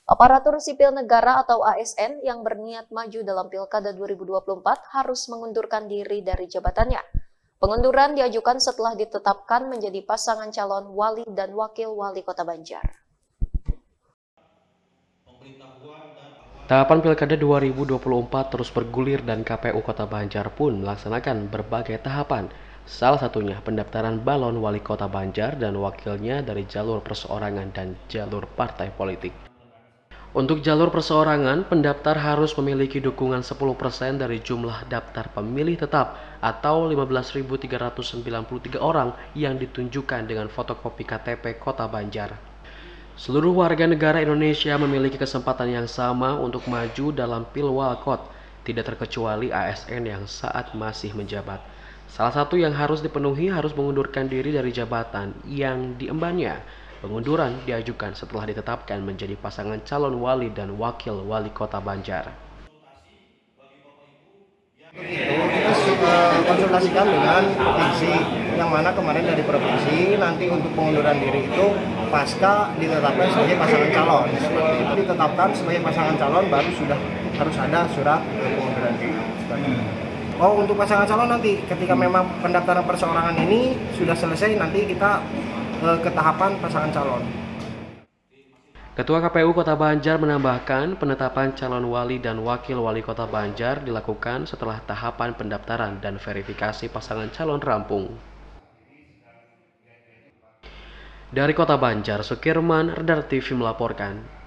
Aparatur sipil negara atau ASN yang berniat maju dalam Pilkada 2024 harus mengundurkan diri dari jabatannya. Pengunduran diajukan setelah ditetapkan menjadi pasangan calon wali dan wakil wali Kota Banjar. Tahapan Pilkada 2024 terus bergulir dan KPU Kota Banjar pun melaksanakan berbagai tahapan. Salah satunya pendaftaran balon wali Kota Banjar dan wakilnya dari jalur perseorangan dan jalur partai politik. Untuk jalur perseorangan, pendaftar harus memiliki dukungan 10% dari jumlah daftar pemilih tetap atau 15.393 orang yang ditunjukkan dengan fotokopi KTP Kota Banjar. Seluruh warga negara Indonesia memiliki kesempatan yang sama untuk maju dalam Pilwalkot, tidak terkecuali ASN yang saat masih menjabat. Salah satu yang harus dipenuhi harus mengundurkan diri dari jabatan yang diembannya. Pengunduran diajukan setelah ditetapkan menjadi pasangan calon wali dan wakil wali Kota Banjar. Kita konsultasikan dengan provinsi, yang mana kemarin dari provinsi nanti untuk pengunduran diri itu pasca ditetapkan sebagai pasangan calon. Seperti itu ditetapkan sebagai pasangan calon baru sudah harus ada surat pengunduran diri. Oh, untuk pasangan calon nanti ketika memang pendaftaran perseorangan ini sudah selesai, nanti kita ke tahapan pasangan calon. Ketua KPU Kota Banjar menambahkan penetapan calon wali dan wakil wali Kota Banjar dilakukan setelah tahapan pendaftaran dan verifikasi pasangan calon rampung. Dari Kota Banjar, Sukirman, Radar TV melaporkan.